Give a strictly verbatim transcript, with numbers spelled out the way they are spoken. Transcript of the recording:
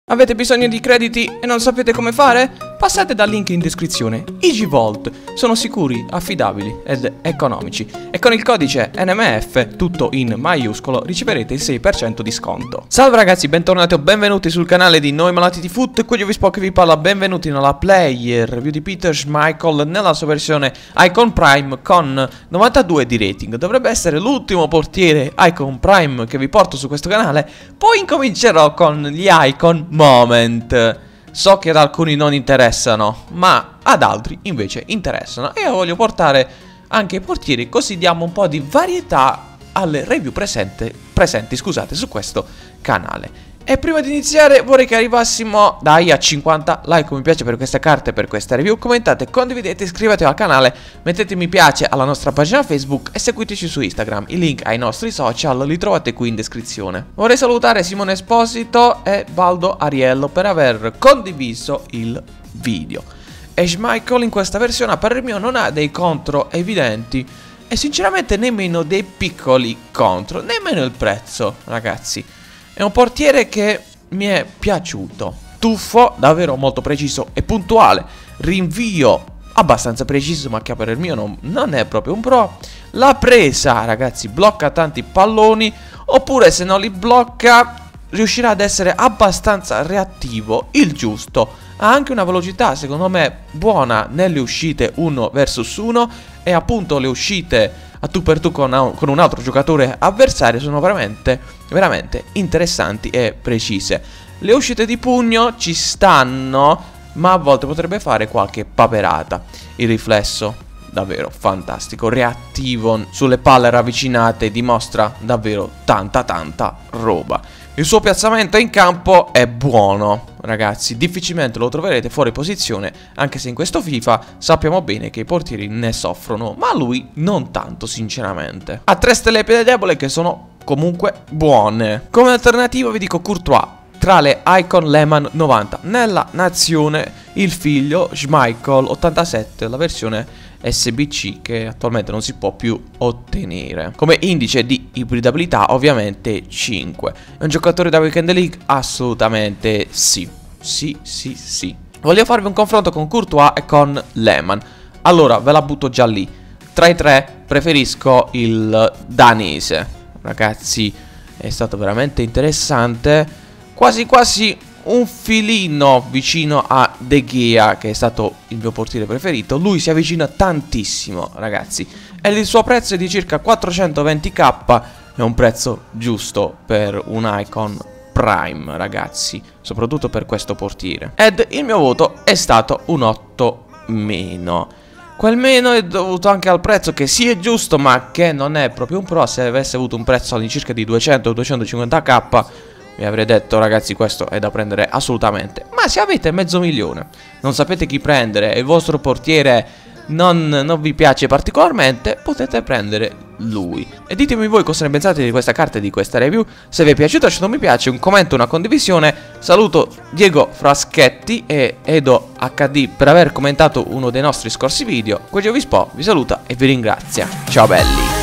Avete bisogno di crediti e non sapete come fare? Passate dal link in descrizione. EasyVault sono sicuri, affidabili ed economici e con il codice N M F, tutto in maiuscolo, riceverete il sei per cento di sconto. Salve ragazzi, bentornati o benvenuti sul canale di Noi Malati di Foot. Qui io vi Spo che vi parla, benvenuti nella player review di Peter Schmeichel nella sua versione Icon Prime con novantadue di rating. Dovrebbe essere l'ultimo portiere Icon Prime che vi porto su questo canale. Poi incomincerò con gli Icon Moment. So che ad alcuni non interessano, ma ad altri invece interessano. E io voglio portare anche i portieri, così diamo un po' di varietà alle review presente, presenti scusate, su questo canale. E prima di iniziare vorrei che arrivassimo dai a cinquanta like, mi piace per queste carte, per questa review. Commentate, condividete, iscrivetevi al canale, mettete mi piace alla nostra pagina Facebook e seguiteci su Instagram. I link ai nostri social li trovate qui in descrizione. Vorrei salutare Simone Esposito e Baldo Ariello per aver condiviso il video. E Schmeichel in questa versione a parer mio non ha dei contro evidenti e sinceramente nemmeno dei piccoli contro, nemmeno il prezzo, ragazzi. È un portiere che mi è piaciuto, tuffo, davvero molto preciso e puntuale, rinvio abbastanza preciso ma che per il mio non, non è proprio un pro. La presa, ragazzi, blocca tanti palloni, oppure se non li blocca riuscirà ad essere abbastanza reattivo, il giusto. Ha anche una velocità secondo me buona nelle uscite uno versus uno e appunto le uscite a tu per tu con, con un altro giocatore avversario sono veramente, veramente interessanti e precise. Le uscite di pugno ci stanno, ma a volte potrebbe fare qualche paperata. Il riflesso davvero fantastico, reattivo sulle palle ravvicinate, dimostra davvero tanta tanta roba. Il suo piazzamento in campo è buono, ragazzi, difficilmente lo troverete fuori posizione, anche se in questo FIFA sappiamo bene che i portieri ne soffrono, ma lui non tanto sinceramente. Ha tre stelle piede debole che sono comunque buone. Come alternativa vi dico Courtois, tra le Icon Lehmann novanta, nella nazione il figlio Schmeichel ottantasette, la versione S B C che attualmente non si può più ottenere. Come indice di ibridabilità ovviamente cinque. È un giocatore da Weekend League? Assolutamente sì. Sì, sì, sì. Voglio farvi un confronto con Courtois e con Lehmann. Allora ve la butto già lì. Tra i tre preferisco il danese. Ragazzi, è stato veramente interessante. Quasi quasi un filino vicino a De Gea, che è stato il mio portiere preferito. Lui si avvicina tantissimo, ragazzi, e il suo prezzo è di circa quattrocentoventi k. È un prezzo giusto per un Icon Prime, ragazzi, soprattutto per questo portiere. Ed il mio voto è stato un otto meno. Quel meno è dovuto anche al prezzo, che sì è giusto ma che non è proprio un pro. Se avesse avuto un prezzo all'incirca di duecento duecentocinquanta k mi avrei detto ragazzi questo è da prendere assolutamente. Ma se avete mezzo milione, non sapete chi prendere e il vostro portiere non, non vi piace particolarmente, potete prendere lui. E ditemi voi cosa ne pensate di questa carta e di questa review. Se vi è piaciuto lasciate un mi piace, un commento, una condivisione. Saluto Diego Fraschetti e Edo H D per aver commentato uno dei nostri scorsi video. Qui io vi Spo, vi saluta e vi ringrazia. Ciao belli.